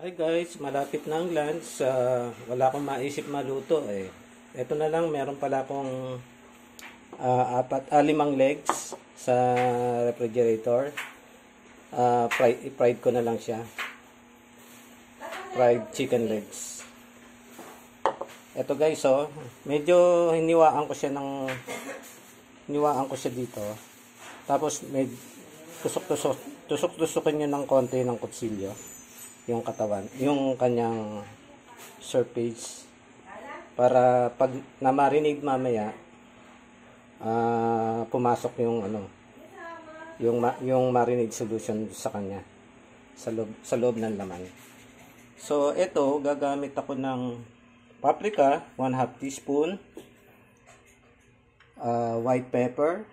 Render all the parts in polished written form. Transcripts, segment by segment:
Hi guys, malapit na ang lunch. Wala akong maisip maluto eh. Ito na lang, meron pala akong limang legs sa refrigerator. Fried ko na lang siya. Fried chicken legs. Ito guys, medyo hiniwaan ko siya dito. Tapos may tusok-tusokin nyo ng konti ng kutsilyo yung katawan, yung kanyang surface, para pag na-marinate mamaya pumasok yung yung marinade solution sa kanya sa loob ng laman. So ito, gagamit ako ng paprika 1/2 teaspoon, white pepper,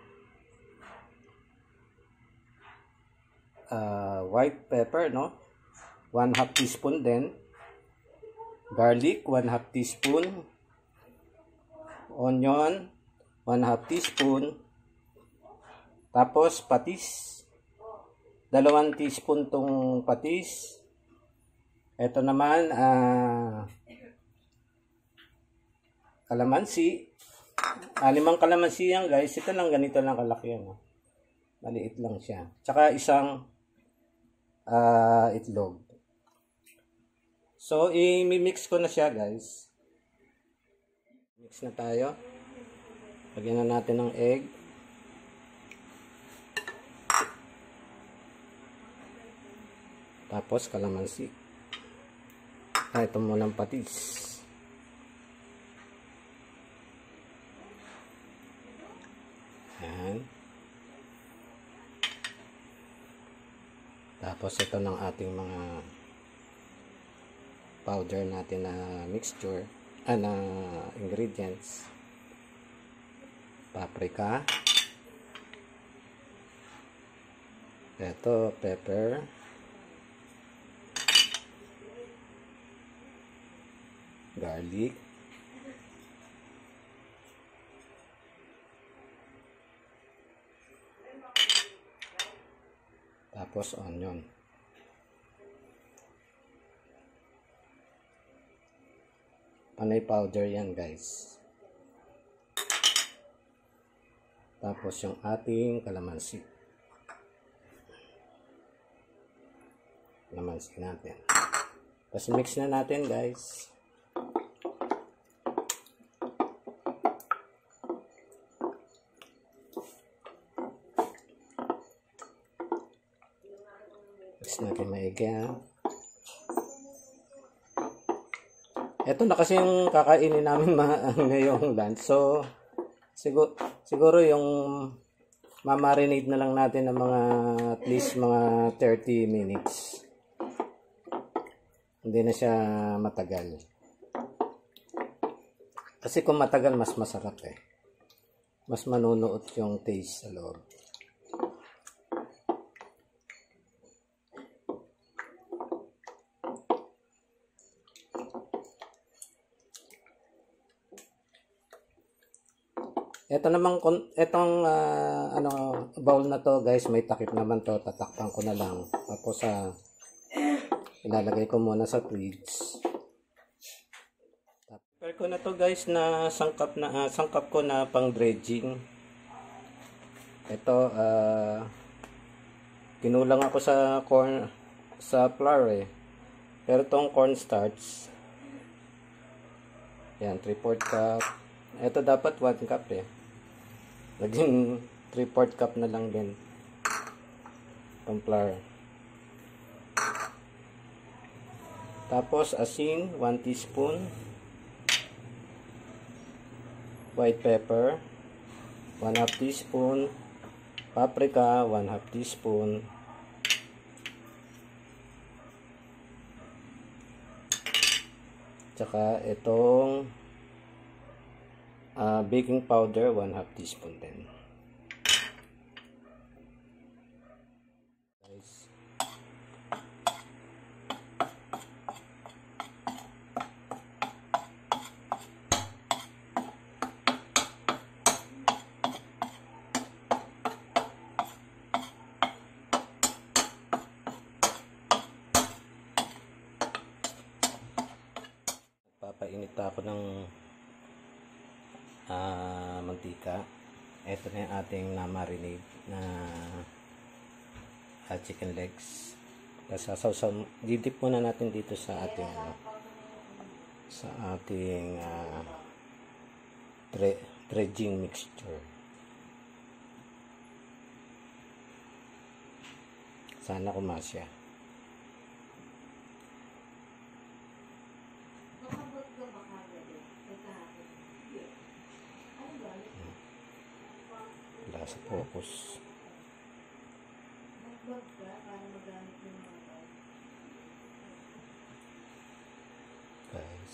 no, 1/2 teaspoon din, garlic 1/2 teaspoon, onion 1/2 teaspoon, tapos patis 2 teaspoon tong patis. Ito naman kalamansi, 5 kalamansi yan guys. Ito lang, ganito lang kalaki yan, maliit lang siya, tsaka isang itlog. So, i-mix ko na siya guys. Mix na tayo. Lagyan na natin ng egg. Tapos, kalamansi. Ito munang patis. Ayan. Tapos, ito ng ating mga powder natin na mixture, na ingredients. Paprika, ito pepper, garlic, tapos onion. Panay powder yan guys. Tapos yung ating kalamansi. Kalamansi natin. Tapos mix na natin guys. Mix natin maigi. Ito na kasi yung kakainin namin ngayong lunch. So, siguro yung mamarinate na lang natin ng mga at least mga 30 minutes. Hindi na siya matagal. Kasi kung matagal, mas masarap eh. Mas manunuot yung taste sa loob. Ito namang, itong bowl na to guys, may takip naman to. Tatakpan ko na lang. Tapos ilalagay ko muna sa fridge. Prepare ko na to guys na sangkap ko na pang dredging. Ito kinulang ako sa flour eh. Pero tong cornstarch, yan, 3/4 cup. Ito dapat 1 cup eh. Naging 3/4 cup na lang din ang flour. Tapos asin 1 teaspoon, white pepper 1/2 teaspoon, paprika 1/2 teaspoon, tsaka itong baking powder 1/2 teaspoon din. Guys. Nagpapainit ako ng mantika. Ito na yung ating na-marinate na chicken legs. Tapos didip muna natin dito sa ating dredging mixture. Sana kumasya. Wala sa focus. Guys.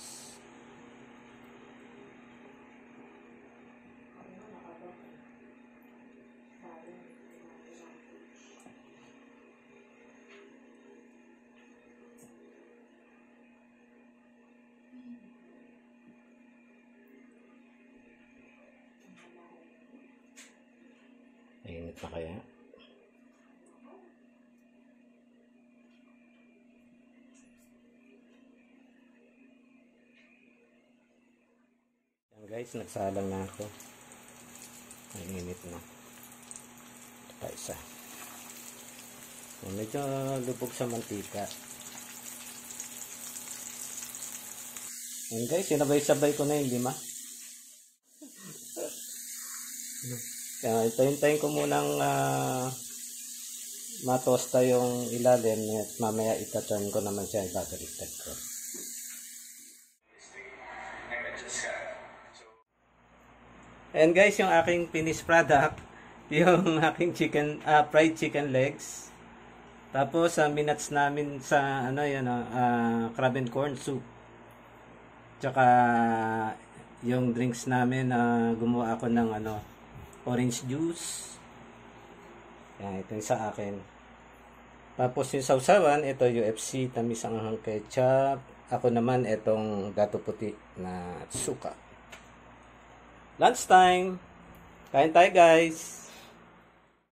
Mainit na kaya? Yan guys, nagsalang na ako. Mainit na. Ito pa isa. So, medyo lubog sa mantika. Yan guys, sinabay-sabay ko na yun, 5. Kaya hintayin ko munang matosta yung ilalim at mamaya itaturn ko naman siya, ibabaliktad ko. And guys, yung aking finished product, yung aking fried chicken legs. Tapos minats namin sa crab and corn soup. Tsaka yung drinks namin, gumawa ako ng orange juice. Yan, ito yung sa akin. Tapos yung sausawan, ito UFC, tamis ang ketchup. Ako naman, itong gato puti na suka. Lunchtime! Kain tayo guys!